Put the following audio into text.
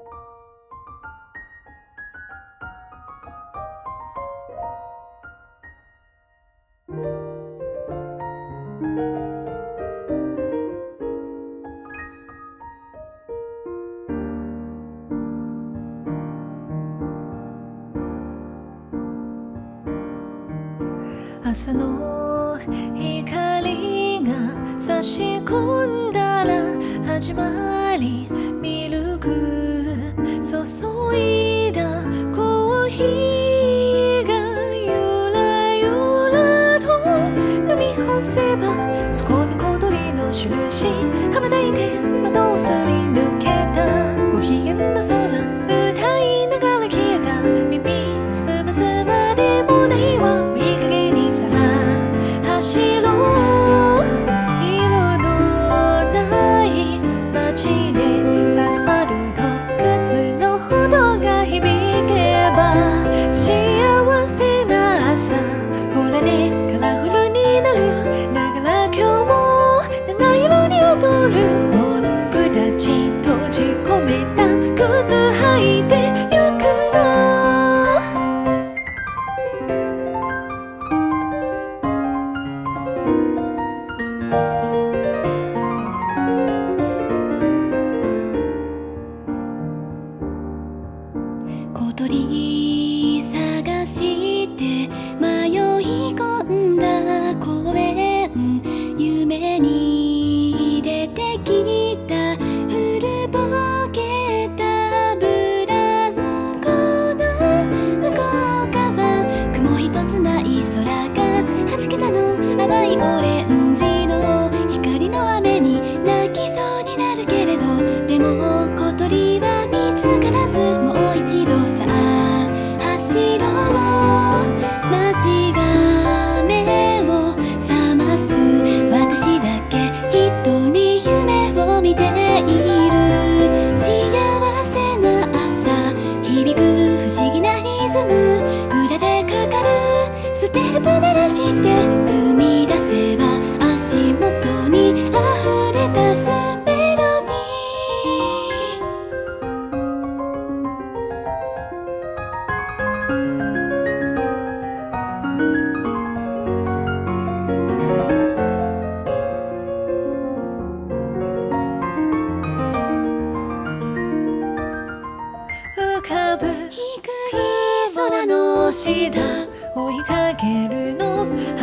朝の光が差し込んだら始まりミルク注いだコーヒーがゆらゆらと飲み干せばそこに小鳥の印羽ばたいて窓をすり抜けたご機嫌な空歌いながら消えた耳すませまでもないわいい加減にさ走ろう色のない街でアスファルト靴のほどが響けば幸せな朝ほらねカラフルになるだから今日も七色に踊る音符たち閉じ込めた靴履いてゆくの小鳥探して迷い込んだ公園夢に出てきた古ぼけたブランコの向こう側雲一つない空がはじけたの淡いオレンジの光の雨に泣きそうになるけれどでも小鳥は見つからずもう一度さ走ろう街が目を覚ます私だけ一人夢を見ている幸せな朝響く不思議なリズム裏でかかるステップ鳴らして踏み出せば足元に溢れ出すメロディー浮かぶ低い空の下追いかけるの